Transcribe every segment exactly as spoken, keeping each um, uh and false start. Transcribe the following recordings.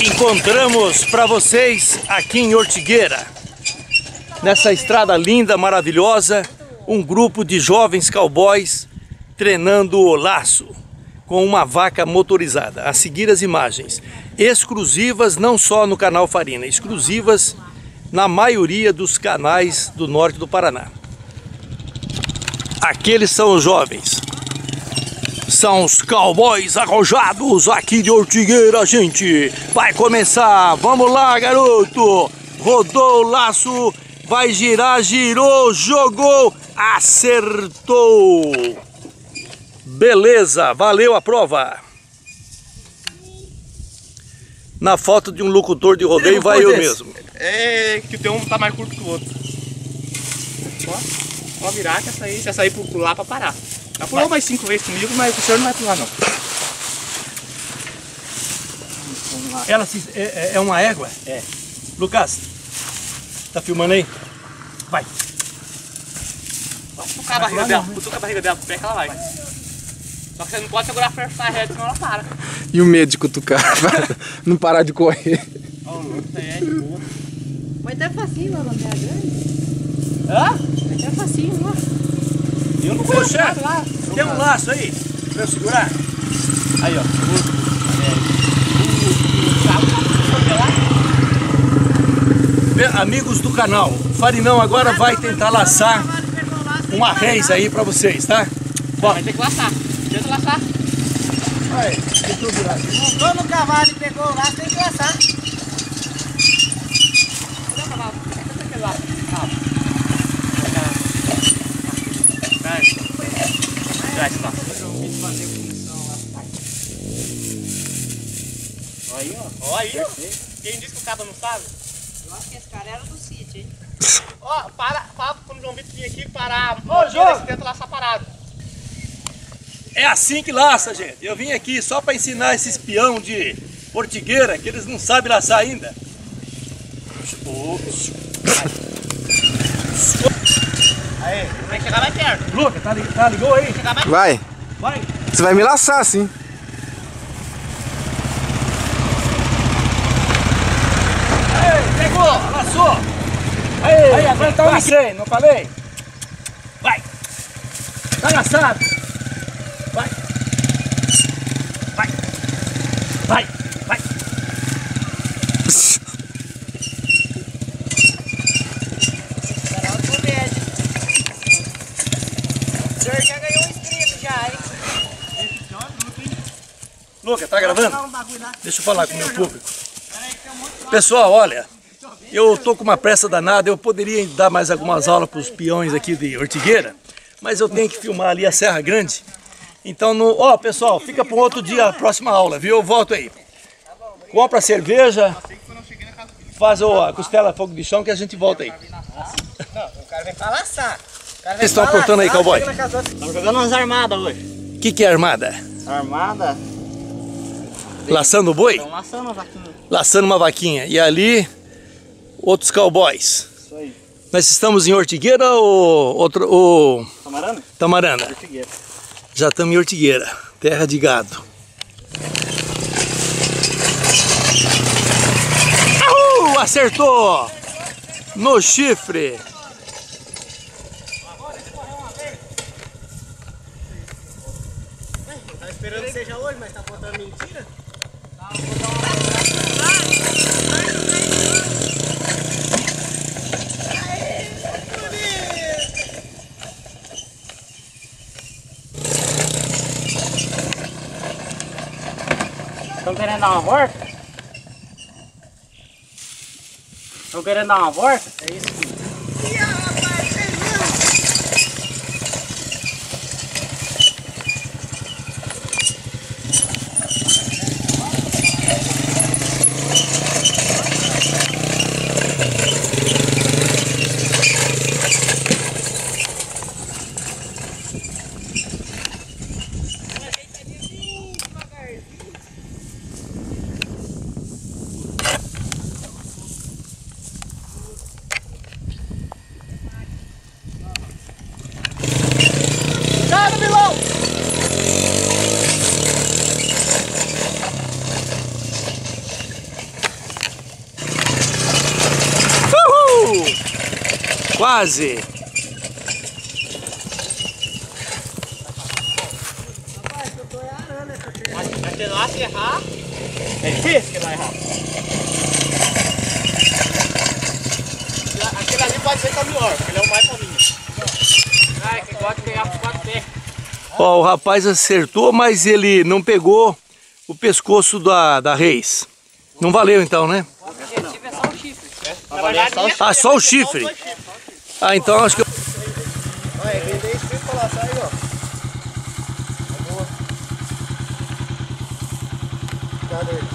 Encontramos para vocês aqui em Ortigueira, nessa estrada linda, maravilhosa, um grupo de jovens cowboys treinando o laço com uma vaca motorizada. A seguir as imagens exclusivas não só no canal Farina, exclusivas na maioria dos canais do norte do Paraná. Aqueles são os jovens, são os cowboys arrojados aqui de Ortigueira, gente. Vai começar, vamos lá, garoto. Rodou o laço, vai girar, girou, jogou, acertou. Beleza, valeu a prova. Na foto de um locutor de rodeio vai eu mesmo. É que o teu um tá mais curto que o outro. Ó, ó virar que essa aí, se essa aí pular pra parar. Já pulou mais cinco vezes comigo, mas o senhor não vai pular não. Ela se, é, é uma égua? É. Lucas, tá filmando aí? Vai. Cutucar a barriga dela, cutuca a barriga dela pro pé que ela vai. Só que você não pode segurar a força reta, senão ela para. E o medo de cutucar, não parar de correr. Ó, o louco, é de boa. Mas tá facinho lá na minha grande. Hã? Mas tá facinho lá. Eu não Ô, conheço nada chefe, lá. tem um laço aí pra eu segurar? Aí, ó. Amigos do canal, Farinão agora vai tentar laçar uma reis aí pra vocês, tá? Bom, vai ter que laçar. Tenta laçar. Aí, deixa eu virar aqui. Montou no cavalo e pegou o laço, tem que laçar. Cadê o cavalo? Cadê aquele laço? Ah. Traz. Traz, tá. Aí, ó. Ó, aí, ó. Quem disse que o cabo não sabe? Eu acho que esse cara era do sítio, hein? Ó, para, para quando o João Vitor vir aqui parar. Ô, João! Tenta laçar parado. É assim que laça, gente. Eu vim aqui só pra ensinar esses peão de Ortigueira, que eles não sabem laçar ainda. Aí, vai chegar mais perto. Lucas, tá, tá ligou aí? Chegar mais Vai, Vai. você vai me laçar assim. Aí, pegou, laçou. Aí, aí agora tá lacei, não falei? Vai. Tá laçado. Vai. Vai. Vai. Vai. Era o comédia. O senhor já ganhou um inscrito já, hein? Lucas, tá gravando? Vou um bagulho lá. Deixa eu falar com o meu público. Pessoal, olha, eu tô com uma pressa danada, eu poderia dar mais algumas aulas para os peões aqui de Ortigueira, mas eu tenho que filmar ali a Serra Grande. Então, no, ó, pessoal, fica para um outro dia a próxima aula, viu? Eu volto aí. Compra a cerveja, faz o, a costela fogo de chão que a gente volta aí. Não, o cara vem pra laçar. Vocês estão aportando aí, cowboy? Estamos jogando umas armadas hoje. O que, que é armada? Armada? Laçando o boi? Estão laçando a vaquinha. Laçando uma vaquinha. E ali, outros cowboys. Isso aí. Nós estamos em Ortigueira ou outro, ou Tamarana? Tamarana? Ortigueira. Já estamos em Ortigueira, terra de gado. Ahú, acertou! No chifre. Tá esperando que seja hoje, mas tá contando mentira? Estão querendo dar uma volta? Estão querendo dar uma volta? É isso aqui. Quase. Até lá, se errar, é difícil que vai errar. Aquele ali pode ser que é o melhor, porque ele é o mais fominho. Ai, que gosta de pegar com quatro pés. Ó, o rapaz acertou, mas ele não pegou o pescoço da, da reis. Não valeu então, né? O objetivo é só o chifre. Na verdade, Ah, só o chifre. Ah, então acho que eu... Olha, quem tem esse tipo pra laçar aí, ó. Cadê ele?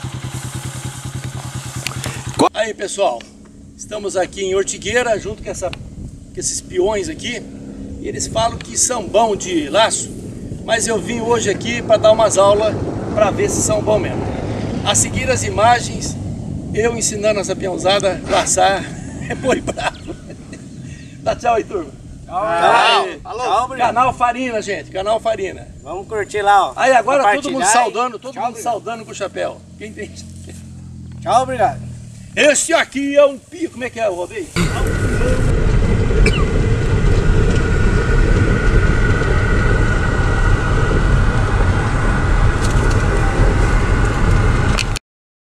Aí, pessoal, estamos aqui em Ortigueira, junto com, essa, com esses peões aqui. E eles falam que são bons de laço, mas eu vim hoje aqui para dar umas aulas para ver se são bons mesmo. A seguir as imagens, eu ensinando essa peãozada a laçar é boi bravo. Dá tchau aí, turma. Tchau. Alô, canal Farina, gente, canal Farina. Vamos curtir lá, ó. Aí agora todo mundo Compartilhar, saudando, hein? todo Tchau, mundo obrigado. saudando com o chapéu. Quem tem? Tchau, obrigado. Este aqui é um pio. Como é que é o rodeio?